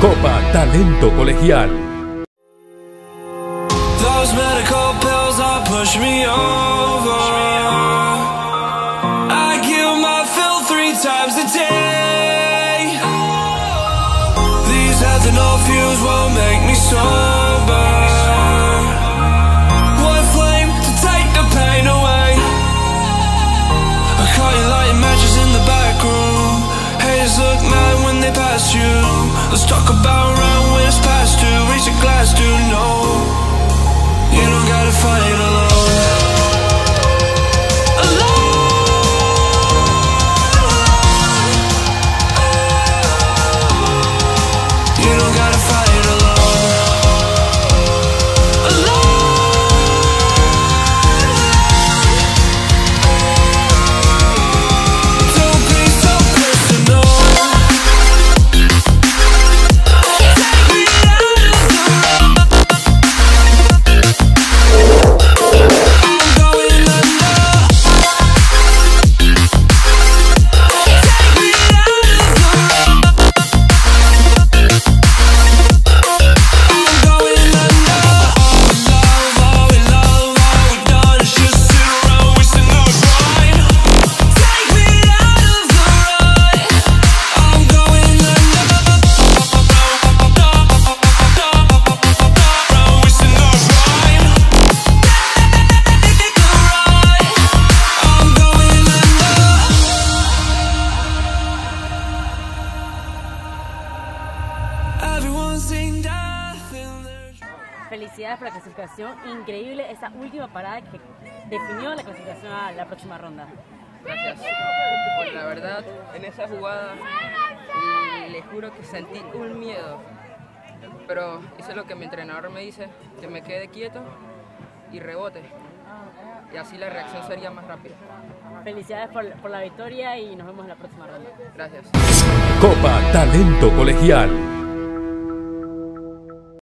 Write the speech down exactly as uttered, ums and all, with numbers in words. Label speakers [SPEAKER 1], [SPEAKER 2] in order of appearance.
[SPEAKER 1] Copa Talento Colegial.
[SPEAKER 2] Those medical pills that push me over. I kill my fill three times a day. These ethanol fumes won't make me sober. One flame to take the pain away. I caught you lighting matches in the back room. Haters look mad when they pass you. Let's talk about round when it's past two. Reach a glass, do no. You don't gotta fight alone. You don't gotta fight alone. Don't be so personal. Take me out of the road. I'm going under. Take me out of the road. I'm going under. All we love, all we love, all we've done is just sit around wasting our time. Take me out of the road. I'm going under. Wasting our time. Take the ride. I'm going under. Everyone's seen death in their
[SPEAKER 3] Felicidades por la clasificación, increíble esa última parada que definió la clasificación a la próxima ronda.
[SPEAKER 4] Gracias. Pues la verdad, en esa jugada les juro que sentí un miedo, pero hice lo que mi entrenador me dice, que me quede quieto y rebote, y así la reacción sería más rápida.
[SPEAKER 3] Felicidades por, por la victoria y nos vemos en la próxima ronda.
[SPEAKER 4] Gracias.
[SPEAKER 1] Copa Talento Colegial.